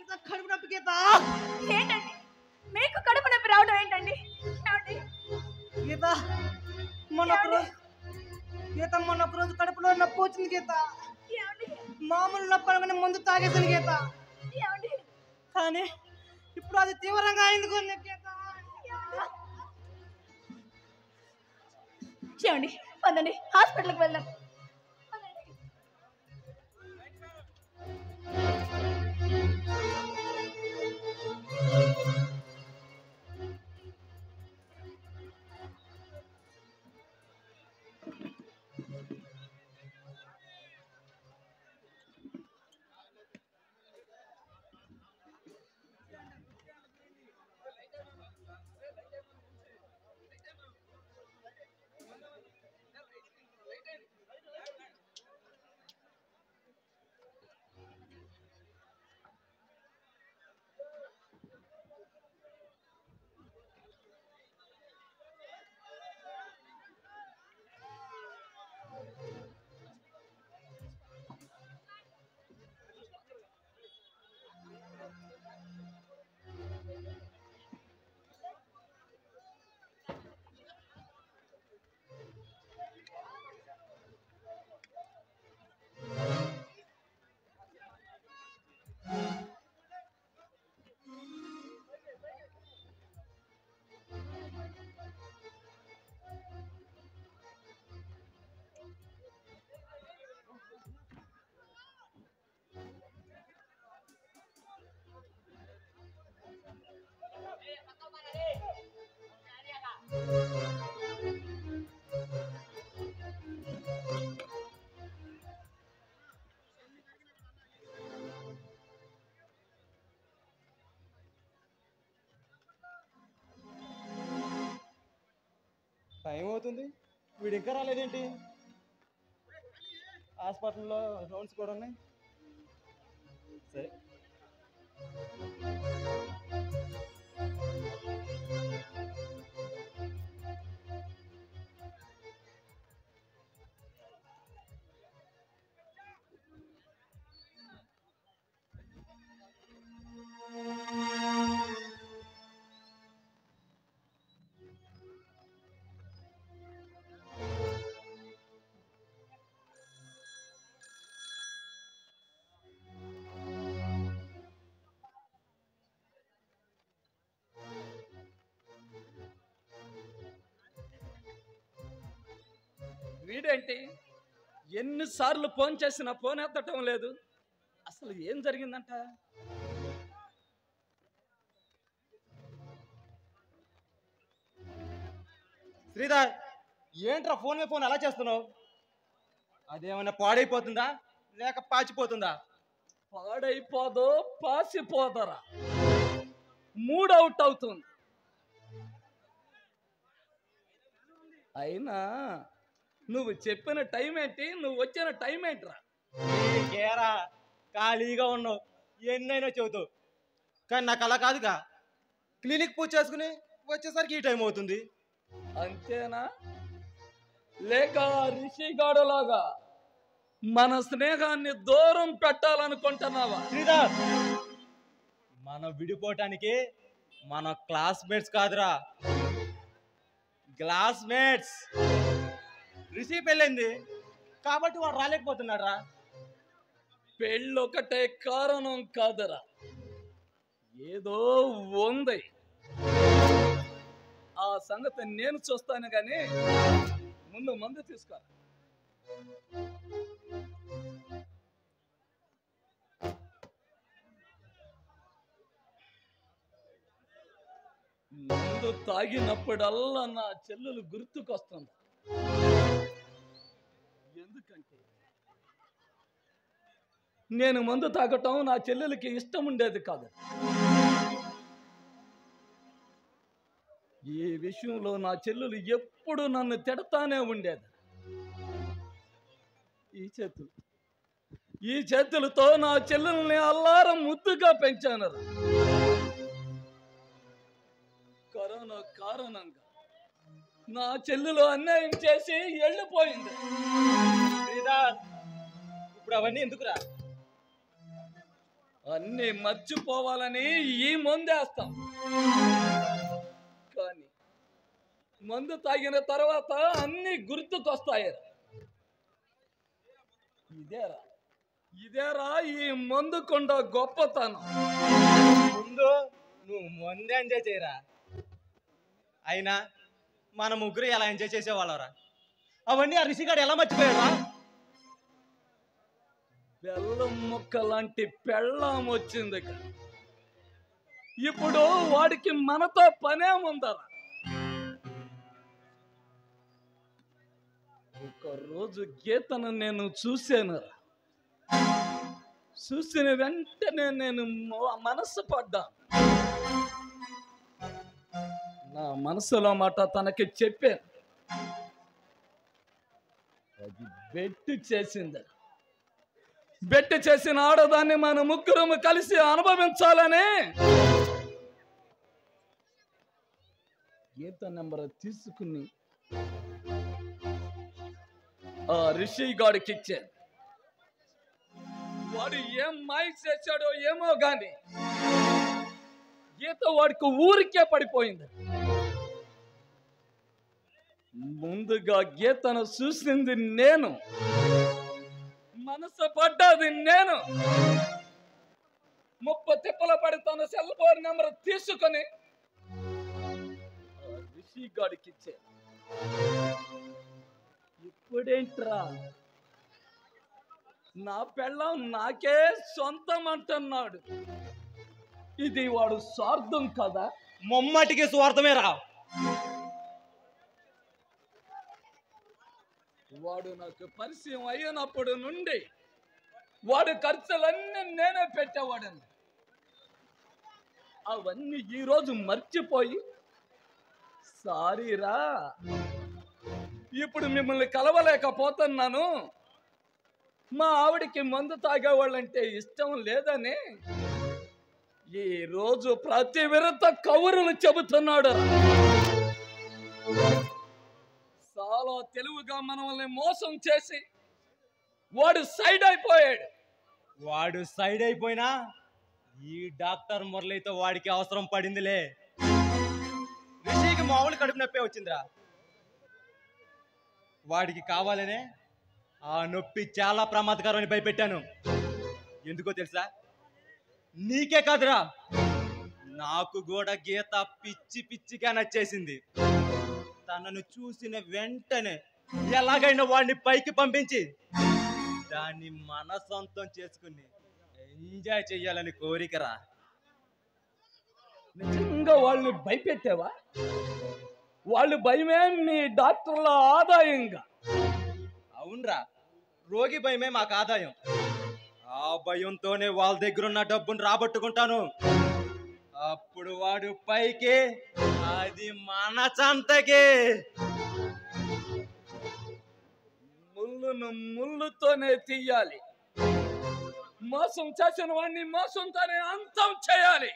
గీత కడుపు నొప్పి గీత. ఏంటండి మీకు కడుపు నొప్పి రావడం ఏంటండి? గీత మొన్నొక రోజు కడుపులో నొప్పి వచ్చింది గీత. మామూలు నొప్పి అనగానే ముందు తాగేసాను గీత. కానీ ఇప్పుడు అది తీవ్రంగా అయింది గీత. చూడండి పదండి హాస్పిటల్కి వెళ్దాం. టైం అవుతుంది, వీడు ఇంకా రాలేదేంటి? హాస్పిటల్లో రౌండ్స్ కూడా ఉన్నాయి. సరే వీడేంటి ఎన్నిసార్లు ఫోన్ చేసినా ఫోన్ ఎత్తటం లేదు. అసలు ఏం జరిగిందంట? శ్రీధర్, ఏంట్రా ఫోన్ మీద ఫోన్ అలా చేస్తున్నావు? అదేమన్నా పాడైపోతుందా లేక పాచిపోతుందా? పాడైపోదో పాసిపోదరా, మూడవుట్ అవుతుంది. అయినా నువ్వు చెప్పిన టైం ఏంటి, నువ్వు వచ్చిన టైం ఏంట్రా? కేరా ఖాళీగా ఉన్నావు, ఎన్నైనా చెబుతావు. కానీ నాకు అలా కాదుగా, క్లినిక్ పూజ చేసుకుని వచ్చేసరికి ఈ టైం అవుతుంది. అంతేనా? లేక రిషిగాడులాగా మన స్నేహాన్ని దూరం పెట్టాలనుకుంటున్నావా? శ్రీధర్, మనం విడిపోవటానికి మన క్లాస్మేట్స్ కాదురా, క్లాస్మేట్స్. రిషి పెళ్ళింది కాబట్టి వాడు రాలేకపోతున్నాడు రా. పెళ్ళొకటే కారణం కాదురా, ఏదో ఉంది. ఆ సంగతి నేను చూస్తాను గాని ముందు మందు తీసుకో. మందు తాగినప్పుడల్లా నా చెల్లెలు గుర్తుకొస్తుంది. ఎందుకంటే నేను మందు తాగటం నా చెల్లెలకి ఇష్టం ఉండేది కాదు. ఈ విషయంలో నా చెల్లెలు ఎప్పుడు నన్ను తిడతానే ఉండేది. ఈ చేతులతో నా చెల్లెల్ని అల్లారం ముద్దుగా పెంచాను. కరోనా కారణంగా నా చెల్లెలు అన్యాయం చేసి వెళ్ళిపోయింది. ఇప్పుడు అవన్నీ ఎందుకురా? అన్ని మర్చిపోవాలని ఈ మందేస్తాం. కానీ మందు తాగిన తర్వాత అన్ని గుర్తుకొస్తాయి. ఇదేరా ఈ మందుకుండ గొప్పతనం. ముందు నువ్వు ముందే ఎంజాయ్ చేయరా. అయినా మన ముగ్గురు ఎలా ఎంజాయ్ చేసేవాళ్ళరా? అవన్నీ ఆ రిషిగాడు ఎలా మర్చిపోయాడా? బెల్లం ముక్క లాంటి పెళ్ళం వచ్చింది. ఇప్పుడు వాడికి మనతో పనేముందరా? ఒకరోజు గీతను నేను చూశాను. చూసిన వెంటనే నేను మనసు పడ్డా. నా మనసులో మాట తనకి చెప్పాను. అది బెట్టు చేసింది. బెట్టు చేసిన ఆడదాన్ని మన ముగ్గురము కలిసి అనుభవించాలని గీత నెంబర్ తీసుకుని ఆ రిషి గాడికి ఇచ్చాను. వాడు ఏం మాయ చేశాడో ఏమో గాని గీత వాడికి ఊరికే పడిపోయింది. ముందుగా గీతను చూసింది నేను, మనసు పడ్డది నేను. 30 తిప్పల పడి తన సెల్ ఫోన్ నెంబర్ తీసుకొని రిషి గాడికి ఇచ్చాను. ఇప్పుడేంట్రా నా పెళ్ళం నాకే సొంతం అంటున్నాడు. ఇది వాడు స్వార్థం కదా? మొమ్మటికి స్వార్థమేరా. వాడు నాకు పరిచయం అయినప్పుడు నుండి వాడు ఖర్చులన్నీ నేనే పెట్టేవాడని. అవన్నీ ఈరోజు మర్చిపోయి సారీరా, ఇప్పుడు మిమ్మల్ని కలవలేకపోతున్నాను, మా ఆవిడికి మందు తాగేవాళ్ళంటే ఇష్టం లేదని ఈ రోజు ప్రతి విరత కౌరులు చెబుతున్నాడు. చాలా తెలివిగా మనల్ని మోసం చేసి వాడు సైడ్ అయిపోయాడు. వాడు సైడ్ అయిపోయినా ఈ డాక్టర్ మురళితో వాడికి అవసరం పడిందిలే. రిషికి మామూలు కడుపు నొప్పే వచ్చిందిరా. వాడికి కావాలనే ఆ నొప్పి చాలా ప్రమాదకరం అని భయపెట్టాను. ఎందుకో తెలుసా? నీకే కాదురా, నాకు కూడా గీత పిచ్చి పిచ్చిగా నచ్చేసింది. తనను చూసిన వెంటనే ఎలాగైనా వాడిని పైకి పంపించి దాన్ని మన సొంతం చేసుకుని ఎంజాయ్ చెయ్యాలని కోరికరా. నిజంగా వాళ్ళని భయపెట్టావా? వాళ్ళు భయమే మీ డాక్టర్ల ఆదాయంగా. అవునరా, రోగి భయమే మాకు ఆదాయం. ఆ భయంతోనే వాళ్ళ దగ్గర ఉన్న డబ్బును రాబట్టుకుంటాను. అప్పుడు వాడు పైకి, అది మన చంతకి. ముళ్ళును ముళ్ళుతోనే తీయాలి. మోసం చేసిన వాడిని మోసంతోనే అంతం చేయాలి.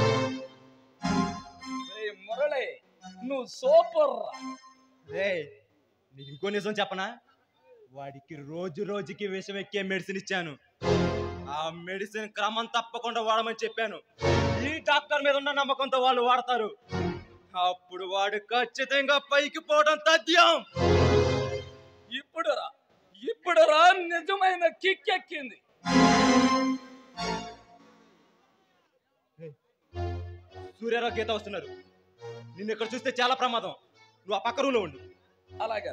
మురళి, నువ్వు సూపర్. రే, నీకు ఇంకో నిజం చెప్పనా? వాడికి రోజు రోజుకి విషం ఎక్కే మెడిసిన్ ఇచ్చాను. ఆ మెడిసిన్ క్రమం తప్పకుండా వాడమని చెప్పాను. ఈ డాక్టర్ మీద ఉన్న నమ్మకంతో వాళ్ళు వాడతారు. అప్పుడు వాడు ఖచ్చితంగా పైకి పోవడం తథ్యం. ఇప్పుడురా నిజమైన కిక్ ఎక్కింది. సూర్యరావు గీత వస్తున్నారు. నిన్ను ఇక్కడ చూస్తే చాలా ప్రమాదం. నువ్వు ఆ పక్క రూమ్లో ఉండు. అలాగే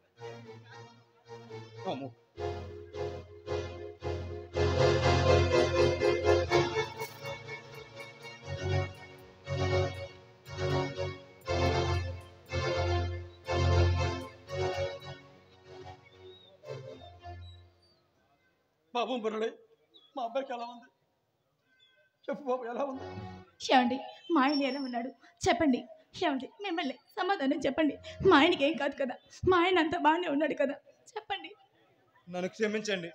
బాబు మురళి, మా అబ్బాయికి ఎలా ఉంది? చెప్పు బాబు, ఎలా ఉంది? ఏమండి, మా ఆయన ఎలా ఉన్నాడు చెప్పండి. ఏమండి, మిమ్మల్ని సమాధానం చెప్పండి. మా ఆయనకి ఏం కాదు కదా? మా ఆయన అంతా బాగానే ఉన్నాడు కదా? చెప్పండి. నన్ను క్షమించండి.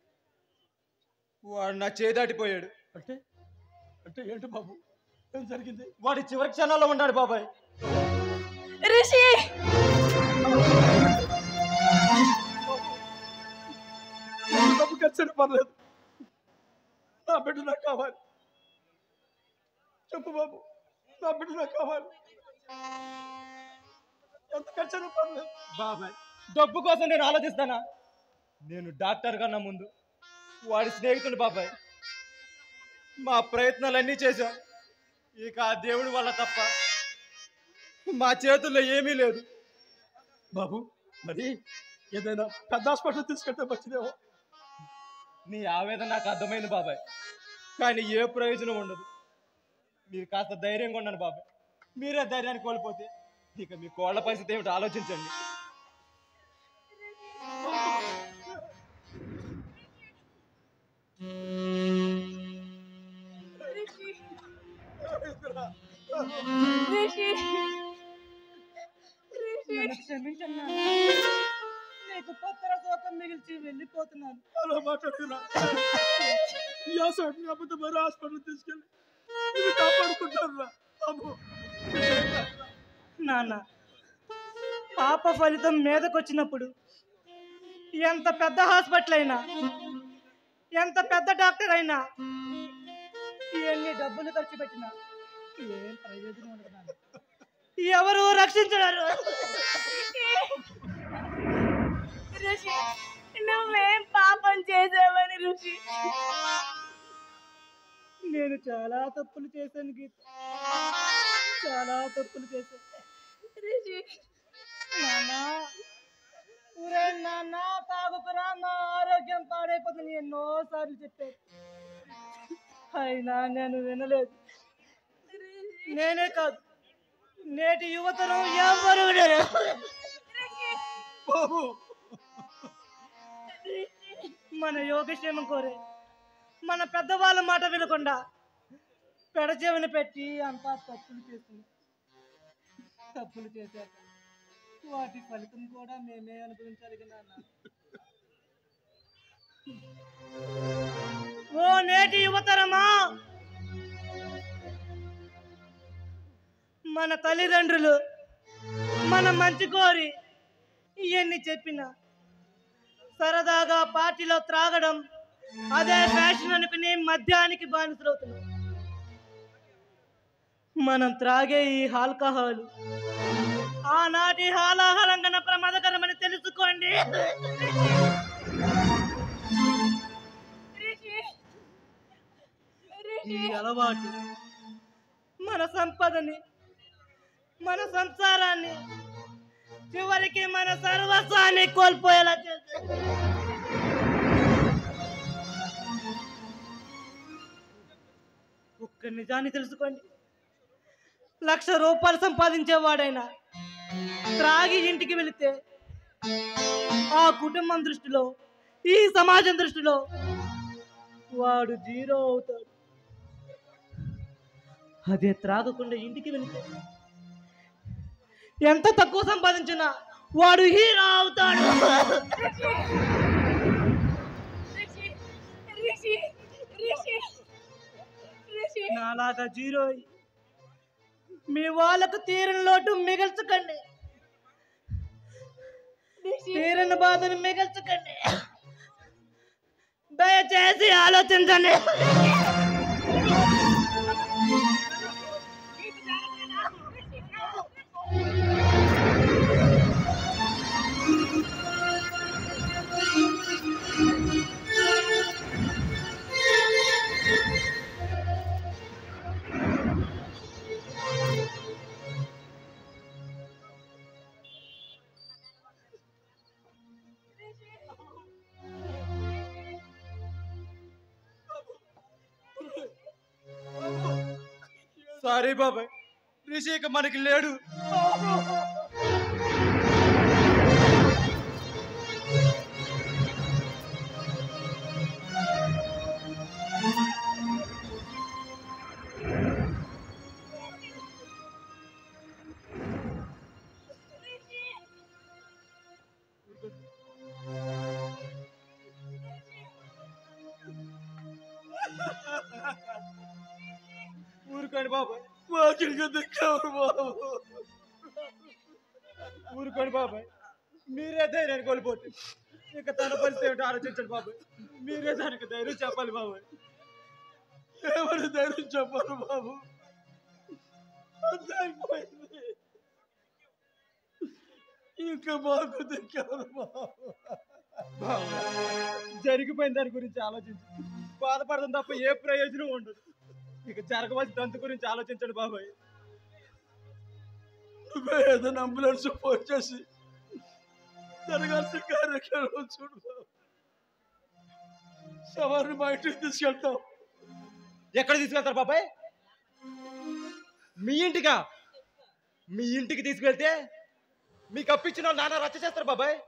వాడు నా చేయి దాటిపోయాడు. అంటే అంటే ఏంటి బాబు, ఏం జరిగింది? వాడి చివరి క్షణాల్లో ఉన్నాడు బాబాయ్. రిషి, డబ్బు ఖర్చు పర్లేదు, నా బిడ్డ నాకు కావాలి. చెప్పు బాబు, నా బిడ్డ నాకు కావాలి. ఎంత ఖర్చు పర్లేదు. బాబాయ్, డబ్బు కోసం నేను ఆలోచిస్తానా? నేను డాక్టర్ కన్నా ముందు వాడి స్నేహితుడు బాబాయ్. మా ప్రయత్నాలన్నీ చేశాం. ఇక ఆ దేవుడి వల్ల తప్ప మా చేతుల్లో ఏమీ లేదు. బాబు, మరి ఏదైనా పెద్ద హాస్పిటల్ తీసుకెళ్తే మంచిదేమో. నీ ఆవేదన నాకు అర్థమైంది బాబాయ్, కానీ ఏ ప్రయోజనం ఉండదు. మీరు కాస్త ధైర్యంగా ఉండండి బాబాయ్. మీరే ధైర్యాన్ని కోల్పోతే ఇక మీ కోళ్ళ పరిస్థితి ఏమిటో ఆలోచించండి. నన్ను క్షమించన్నా, నీకు పత్ర శోకం మిగిల్చి వెళ్ళిపోతున్నాను. అలా మాట్లాడుతున్నా. ఈ హాస్పిటల్ కాకపోతే మరో హాస్పిటల్ తీసుకెళ్ళి ఇది కాపాడుకుంటారా బాబు? నాన్న, పాప ఫలితం మీదకొచ్చినప్పుడు ఎంత పెద్ద హాస్పిటల్ అయినా, ఎంత పెద్ద డాక్టర్ అయినా, ఎన్ని డబ్బులు ఖర్చు పెట్టినా ఏం ప్రయోజనం ఉండదు నాన్న. ఎవరు రక్షించడారు? ఋషి, నువ్వేం పాపం చేసావని ఋషి? నేను చాలా తప్పులు చేశాను గీత, చాలా తప్పులు చేశాను. ఋషి, నాన్న, ఊరే నాన్న, తాగుకురా, నా ఆరోగ్యం పాడైపోతుంది ఎన్నోసార్లు చెప్పాను, అయినా నేను వినలేదు. నేనే కాదు, నేటి యువతరం ఎవరు వినరు. బాబు, మన యోగక్షేమం కోరే మన పెద్దవాళ్ళ మాట వినకుండా పెడచెవిన పెట్టి అంతా తప్పులు చేస్తుంది. తప్పులు చేశాక వాటి ఫలితం కూడా మేమే అనుభవించాలి కదా నాన్న. ఓ నేటి యువతరమా, మన తల్లిదండ్రులు మన మంచి కోరి ఇవన్నీ చెప్పినా సరదాగా పార్టీలో త్రాగడం అదే ఫ్యాషన్ అనుకుని మద్యానికి బానిసలవుతున్నాం. మనం త్రాగే ఈ ఆల్కహాల్ ఆనాటి హాలాహలం కన్నా ప్రమాదకరమని తెలుసుకోండి. ఈ అలవాటు మన సంపదని, మన సంసారాన్ని, చివరికి మన సర్వస్వాన్ని కోల్పోయేలా చేస్తుంది. ఒక్క నిజాన్ని తెలుసుకోండి, 1,00,000 రూపాయలు సంపాదించేవాడైనా త్రాగి ఇంటికి వెళితే ఆ కుటుంబం దృష్టిలో, ఈ సమాజం దృష్టిలో వాడు జీరో అవుతాడు. అదే త్రాగకుండా ఇంటికి వెళితే ఎంత తక్కువ సంపాదించినా వాడు హీరో అవుతాడు. నాలాగా జీరో అయ్యి మీ వాళ్ళకు తీరని లోటు మిగల్చకండి, తీరని బాధను మిగల్చకండి. దయచేసి ఆలోచించండి. సారీ బాబాయ్, రిషి ఇక మనకి లేడు. ఊరుకోండి బాబాయ్, ఊరుకోండి బాబాయ్. మీరే ధైర్యాన్ని కోల్పోతే ఇక తన పరిస్థితి ఏమిటో ఆలోచించండి బాబాయ్. మీరే దానికి ధైర్యం చెప్పాలి బాబాయ్. ఏమని ధైర్యం చెప్పాను బాబు. అంతా అయిపోయింది. ఇంకా మాకు దిక్కెవరు బాబు. జరిగిపోయిన దాని గురించి ఆలోచించు. బాధపడడం తప్ప ఏ ప్రయోజనం ఉండదు. ఇక జరగవలసిన దంతు గురించి ఆలోచించండి బాబాయ్. నువ్వే ఏదైనా అంబులెన్స్ ఫోన్ చేసి జరగాల్సిన కార్యక్రమం చూడు బాబు. సవారిని మా ఇంటికి తీసుకెళ్తాం. ఎక్కడ తీసుకెళ్తారు బాబాయ్? మీ ఇంటికా? మీ ఇంటికి తీసుకెళ్తే మీకు అప్పించిన నాన్న రచ్చ చేస్తారు బాబాయ్.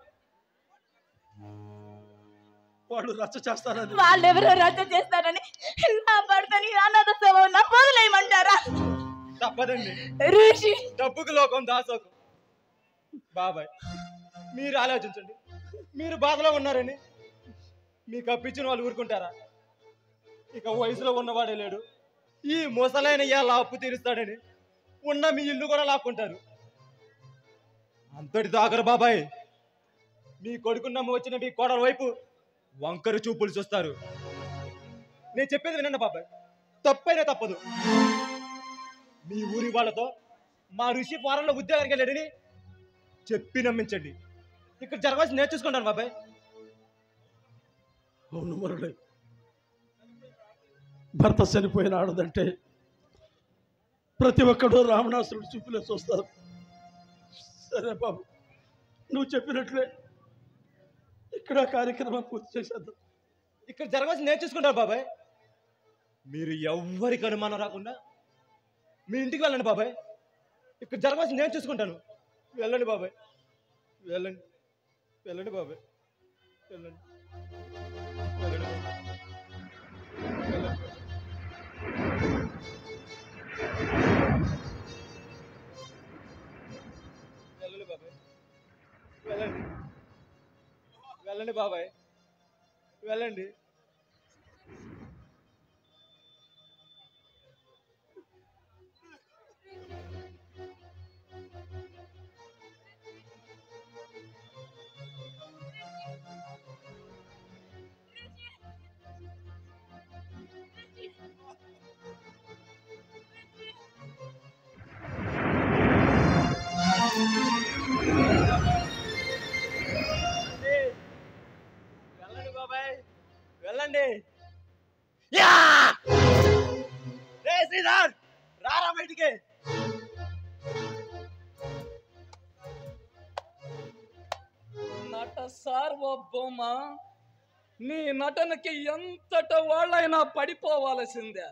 వాళ్ళు రచ్చ చేస్తారని. వాళ్ళెవరో రచ్చ చేస్తారని నా భర్తని అనాథ శవం నా పొదలేయమంటారా? తప్పదండి. ఋషి డబ్బుకు లోకం దాసోకం. బాబాయ్ మీరు ఆలోచించండి. మీరు బాధలో ఉన్నారని మీకు అప్పించిన వాళ్ళు ఊరుకుంటారా? ఇక వయసులో ఉన్నవాడే లేడు, ఈ ముసలైన ఇవాళ అప్పు తీరుస్తాడని ఉన్న మీ ఇల్లు కూడా లాక్కుంటారు. అంతటి దాగరు బాబాయ్. మీ కొడుకున్నమ్మ వచ్చిన మీ కోడల వైపు వంకరు చూపులు చూస్తారు. నేను చెప్పేది వినండి బాబాయ్, తప్పైనా తప్పదు. మీ ఊరి వాళ్ళతో మా ఋషి ఫారంలో ఉద్యోగానికి వెళ్ళాడని చెప్పి నమ్మించండి. ఇక్కడ జరగాల్సి నేర్చుకుంటాను బాబాయ్. అవును మురళి, భర్త చనిపోయిన ఆడదంటే ప్రతి ఒక్కడు రావణాసురుడు చూపులే చూస్తారు. సరే బాబు, నువ్వు చెప్పినట్లే ఇక్కడ కార్యక్రమం పూర్తి చేసేద్దాం. ఇక్కడ జరగాల్సి నేర్చుకుంటారు బాబాయ్. మీరు ఎవ్వరికి అనుమానం రాకుండా మీ ఇంటికి వెళ్ళండి బాబాయ్. ఇక్కడ జరగాల్సి నేను చూసుకుంటాను. వెళ్ళండి బాబాయ్, వెళ్ళండి వెళ్ళండి బాబాయ్, వెళ్ళండి వెళ్ళండి బాబాయ్. వెళ్ళండి బాబాయ్, వెళ్ళండి వెళ్ళండి బాబాయ్, వెళ్ళండి. వెళ్ళండి బాబాయ్, వెళ్ళండి. యా! రే శ్రీధర్, రారా బయటికి. నట సార్వభౌమ, నీ నటనకి ఎంతట వాళ్ళైనా పడిపోవాల్సిందే.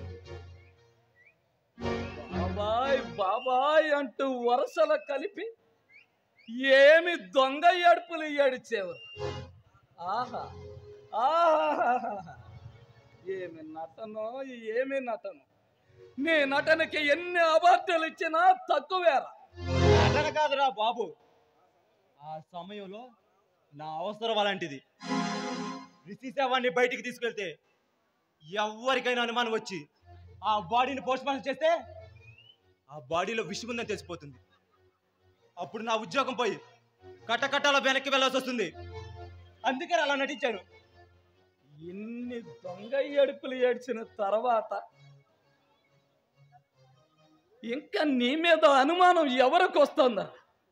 బాబాయ్ బాబాయ్ అంటూ వరుసలు కలిపి ఏమి దొంగ ఏడుపులు ఏడిచేవారు. ఆహా ఆహా, ఏమి నటనో ఏమి నటనో. నీ నటనకి ఎన్ని అవార్డులు ఇచ్చినా తక్కువేరా. నటన కాదురా బాబు, ఆ సమయంలో నా అవసరం అలాంటిది. రిషి శవాన్ని బయటికి తీసుకెళ్తే ఎవరికైనా అనుమానం వచ్చి ఆ బాడీని పోస్ట్ మార్టం చేస్తే ఆ బాడీలో విషం ఉందని తెలిసిపోతుంది. అప్పుడు నా ఉద్యోగం పోయి కట్టకట్టాలో వెనక్కి వెళ్ళాల్సి వస్తుంది. అందుకని అలా నటించాను. ఇన్ని దొంగ ఏడుపులు ఏడ్చిన తర్వాత ఇంకా నీ మీద అనుమానం ఎవరికి వస్తుందా?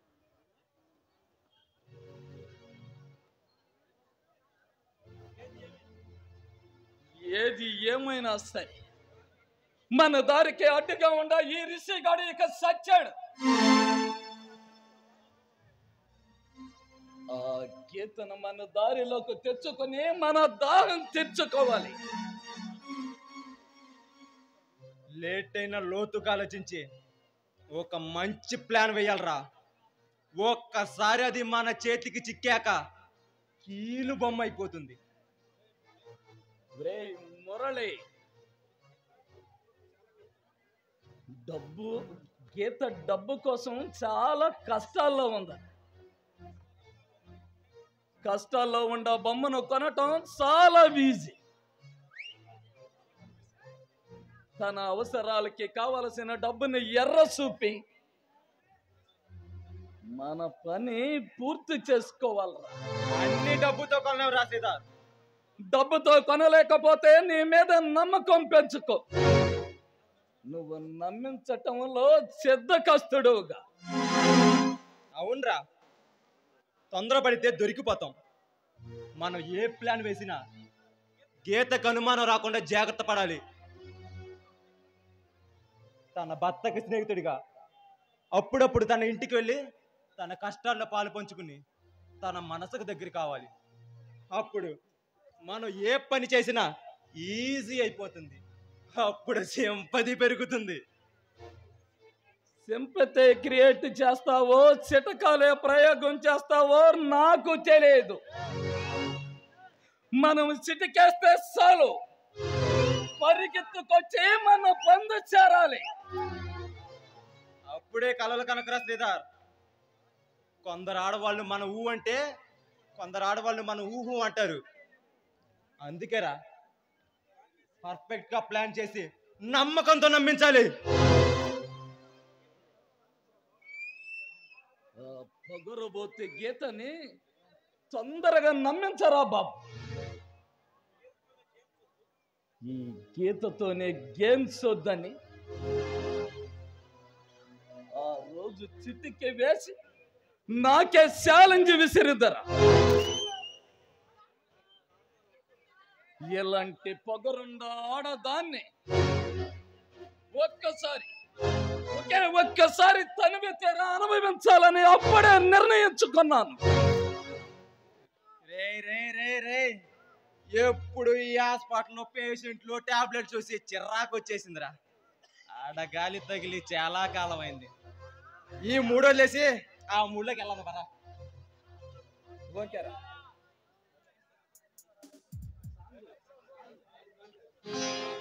ఏది ఏమైనా సరే మన దారికి అడ్డుగా ఉండ ఈ రిషిగాడు ఇక సచ్చాడు. ఆ గీతను మన దారిలోకి తెచ్చుకొని మన దాహం తెచ్చుకోవాలి. లేట్ అయిన లోతుగా ఆలోచించి ఒక మంచి ప్లాన్ వేయాలరా. ఒక్కసారి అది మన చేతికి చిక్కాక కీలు బొమ్మ అయిపోతుంది. రే మురళి, గీత డబ్బు కోసం చాలా కష్టాల్లో ఉంది. కష్టాల్లో ఉండే బొమ్మను కొనటం చాలా ఈజీ. తన అవసరాలకి కావలసిన డబ్బుని ఎర్ర చూపి మన పని పూర్తి చేసుకోవాలరా. అన్ని డబ్బుతో కొనలేవు రా శ్రీధర్. డబ్బుతో కొనలేకపోతే నీ మీద నమ్మకం పెంచుకో. నువ్వు నమ్మించటంలో సిద్ధకస్తుడుగా. అవునరా, తొందరపడితే దొరికిపోతాం. మనం ఏ ప్లాన్ వేసినా గీతకు అనుమానం రాకుండా జాగ్రత్త పడాలి. తన భర్తకి స్నేహితుడిగా అప్పుడప్పుడు తన ఇంటికి వెళ్ళి తన కష్టాల్లో పాలు పంచుకుని తన మనసుకు దగ్గర కావాలి. అప్పుడు మనం ఏ పని చేసినా ఈజీ అయిపోతుంది. అప్పుడు సింపతి పెరుగుతుంది. సింపతి క్రియేట్ చేస్తావో చిటకాలే ప్రయోగం చేస్తావో నాకు తెలియదు. మనం చిటికేస్తే చాలు, పరిగెత్తుకొచ్చి మన పొందు చేరాలి. అప్పుడే కలలు కనకరా శ్రీధర్. కొందరు ఆడవాళ్ళు మన ఊ అంటే కొందరు ఆడవాళ్ళు మన ఊహు అంటారు. అందుకేరా పర్ఫెక్ట్ గా ప్లాన్ చేసి నమ్మకంతో నమ్మించాలి. పొగరబోతే గీతని తొందరగా నమ్మించరా బాబు. ఈ గీతతోనే గేమ్స్ వద్దని ఆ రోజు చిటికి వేసి నాకే ఛాలెంజ్ విసిరిద్దరా. ఇలాంటి పొగరుండ ఆడదాన్ని ఒక్కసారి తనివి తెర అనుభవించాలని అప్పుడే నిర్ణయించుకున్నాను. రే రే రే రే ఎప్పుడు ఈ హాస్పిటల్ పేషెంట్లు టాబ్లెట్ చూసి చిరాకు వచ్చేసిందిరా. ఆడగాలి తగిలి చాలా కాలం అయింది. ఈ మూడోలేసి ఆ మూడులోకి వెళ్ళాము కదా. ఓకేరా.